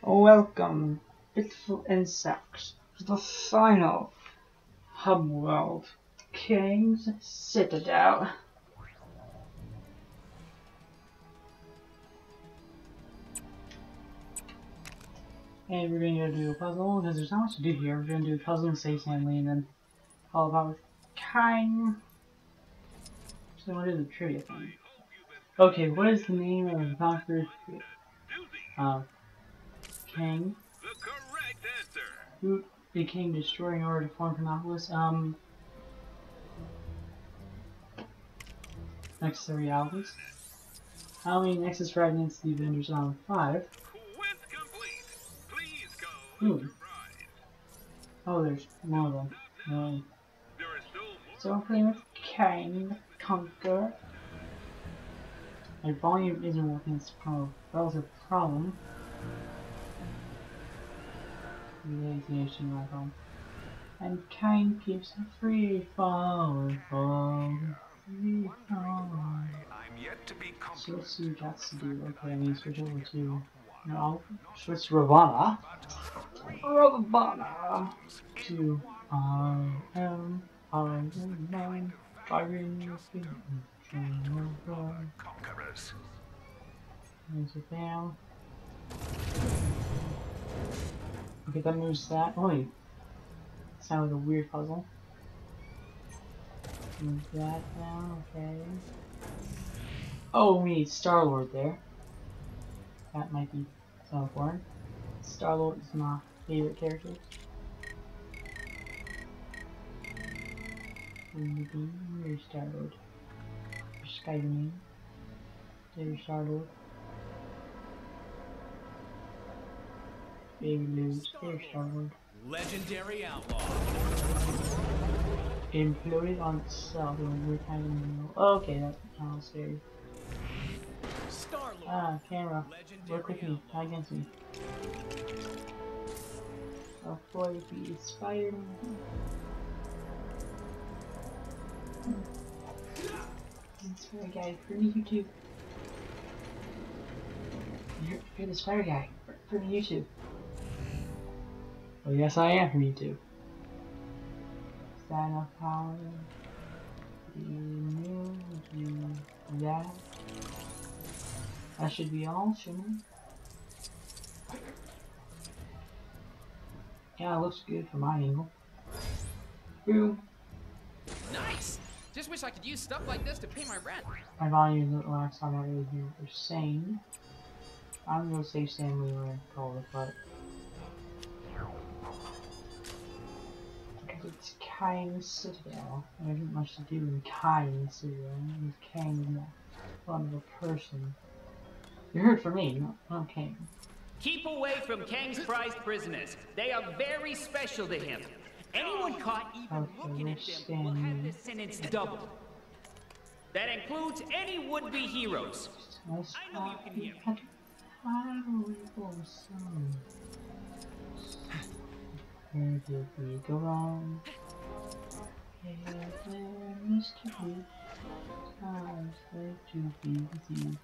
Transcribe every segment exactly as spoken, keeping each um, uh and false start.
Welcome, beautiful insects, to the final hub world, Kang's Citadel. And we're going to do a puzzle, because there's not much to do here. We're going to do a puzzle and save family, and then follow up with Kang. So what is the trivia thing? Okay, what is the name of the conqueror uh, Kang? The correct answer. Who became destroying in order to form Chronopolis? Um, Nexus of Realities. How many Nexus fragments the Avengers on? Five. Quiz complete. Please go Hmm. your prize. Oh, there's more of them. No. There are still more. So I'm playing with Kang the Conqueror. My volume isn't working, it's kind of a relative problem. Realization my phone. And Kang keeps free falling, falling, free falling. I'm yet to be So let's see what that's to do. Okay, I need to switch over to. No, I'll switch to Ravana. Ravana! To I am, I am mine, driving your feet. conquerors. There's it down. Okay, that moves that. Oh, wait. Sounds like a weird puzzle. Move that down, okay. Oh, we need Star-Lord there. That might be so important. Star-Lord is my favorite character. Where's Star-Lord? There's Spider-Man. There's Star-Lord. Baby Lose. There's Star-Lord. Legendary outlaw. Imploded on itself and we're kind of oh, okay, that sounds scary. Star-Lord. Ah, camera. Legendary Work with me, outlaw. not against me. Oh boy, be Spider-Man. That's for the guy for me YouTube. You're, you're the spider guy for, for me YouTube. Oh yes, I am from YouTube. Is that enough power? You knew you that? That should be all, shouldn't it? Yeah, it looks good from my angle. Boom. Nice! Just wish I could use stuff like this to pay my rent. My volume isn't the last time I really hear what they're saying. I'm gonna say Stanley when I call it, but because it's Kang's Citadel. There isn't much to do in Kang's Citadel. With Kang is more fun of a person. You heard from me, not, not Kang. Keep away from Kang's prized prisoners. They are very special to him. Anyone caught even Okay, looking at we're them will have standing. their sentence doubled. That includes any would-be heroes. Let's I know you can hear me. Where did we go wrong? Hey there, Mister B. I'd like to be with you.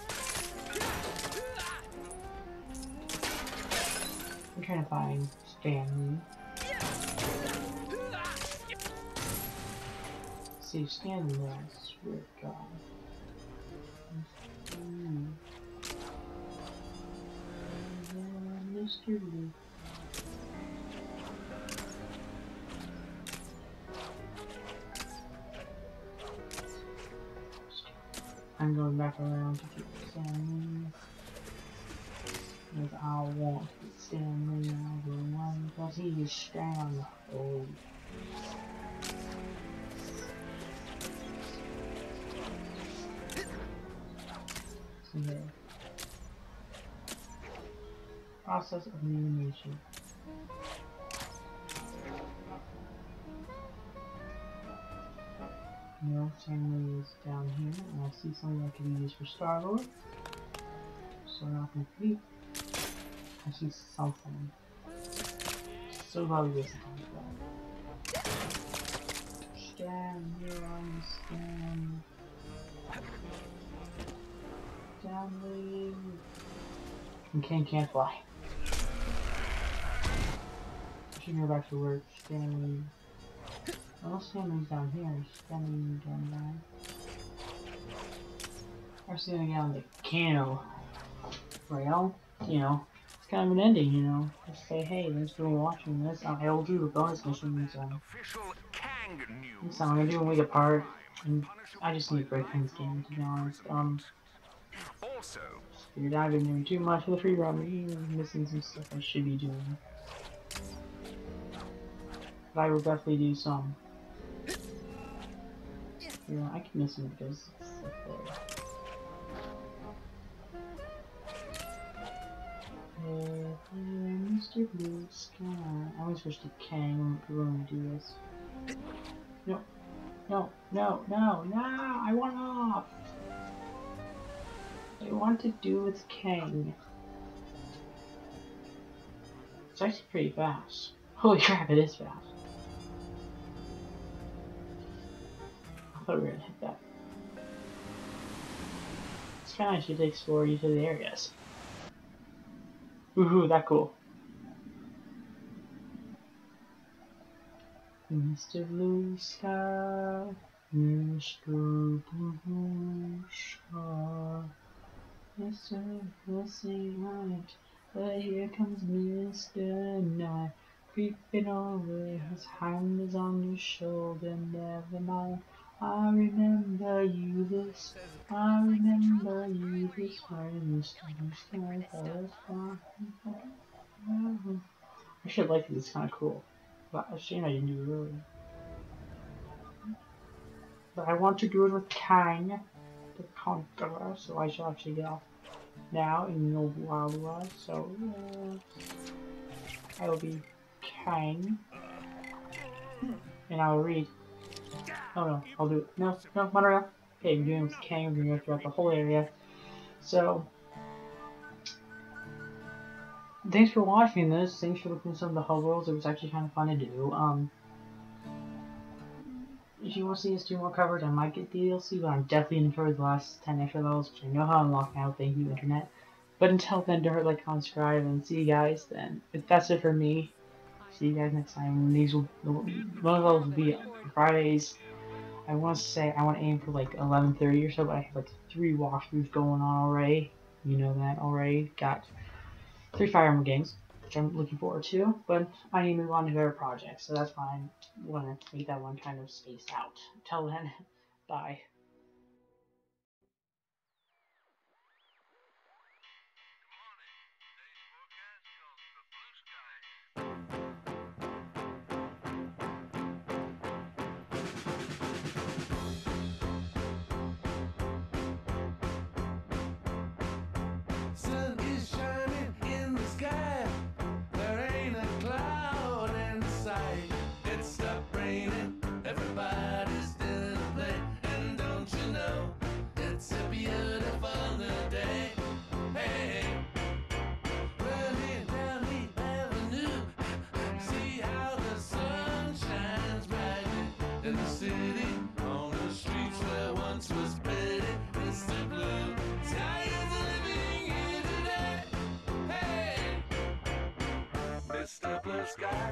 I'm trying to find Stanley. See Stanley there, I swear to God. Mm. Mister Lee. I'm going back around to get Stanley. Because I want to get Stanley number one because he is strong. Oh. So yeah. Process of elimination. No, Stanley is down here, and I see something that can be used for Star-Lord. So not complete. I see something. So probably this time. Stand here on the stand. Stanley. And Kang can't fly. Should go back to work. Stanley. Well, Stanley's down here. Stanley down there. We're just gonna get on the Cano rail. You know, it's kind of an ending, you know. Just say, hey, thanks for watching this. I will do the bonus missions. Um, Official Kang news. so I'm gonna do a week apart. And I just need a break from this game, to be honest. Um, Also, figured I've been doing too much for the free run. I'm missing some stuff I should be doing. But I will definitely do some. Yeah, I can miss them because it's up there. Uh, Mister Blue Sky. I'm gonna switch to Kang if we're going to do this. No, no, no, no, no! I want off! I want to do with Kang. It's actually pretty fast. Holy crap, it is fast. I thought we were gonna hit that. It's kinda nice to explore each of the areas. Woohoo, that cool. Mister Blue Sky, Mister Blue Sky, Mister Blessing Light, but here comes Mister Night, creeping over, his hand is on your shoulder, never mind. I remember you this, I remember you this way, Mister Blue Sky. I should like it, it's kinda cool. But a shame I didn't do it earlier. But I want to do it with Kang, the Conqueror, so I shall actually get off now in the Wild West. So, uh, I will be Kang. And I will read. Oh no, I'll do it. No, no, monorail. Okay, we're doing with Kang, we're going to go throughout the whole area. So, thanks for watching this. Thanks for looking at some of the hub worlds. It was actually kind of fun to do. Um, if you want to see us do more coverage, I might get D L C, but I'm definitely in for the last ten extra levels, which I know how I'm locking out. Thank you, Internet. But until then, don't hurt, like, comment, subscribe, and see you guys then. If that's it for me. See you guys next time. These will, one of those will be on Fridays. I want to say I want to aim for like eleven thirty or so, but I have like three walkthroughs going on already. You know that already. Got three Fire Emblem games, which I'm looking forward to, but I need to move on to better projects, so that's why I want to make that one kind of spaced out. Till then, bye. Sun is shining in the sky. There ain't a cloud in sight. It stopped raining. Everybody's still to play. And don't you know, it's a beautiful new day. Hey, running down the avenue. See how the sun shines brightly in the city. On the streets where once was pretty. Mister Blue Sky is living here today. Hey, Mister Blue Sky.